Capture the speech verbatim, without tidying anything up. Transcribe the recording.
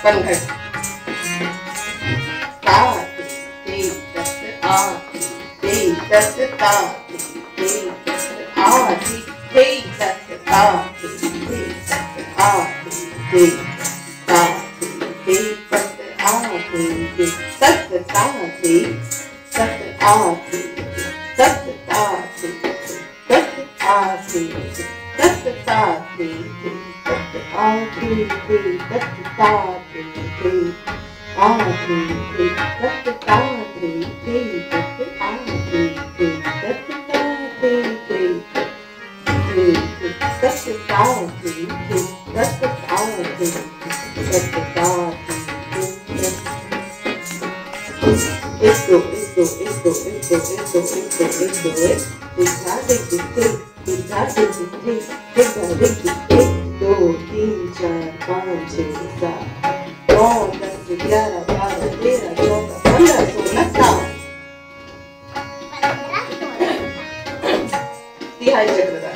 पनघट ता ते तत आ ते तत ता ते तत आ ते तत ता ते तत आ ते ता ते तत आ ते तत ता ते तत आ ते तत ता ते तत आ ते तत ता ते तत आ ते तत ता ते आ ते तत ता ते तत आ ते तत ता ते तत ता ते तत आ ते तत ता esto esto esto esto esto esto esto es dejar de existir dejar de existir dejar de existir दो तीन चार पाँच छः सात नौ दस ग्यारह बारह तेरह चौदह पंद्रह सोलह सतावन तिहाई चक्र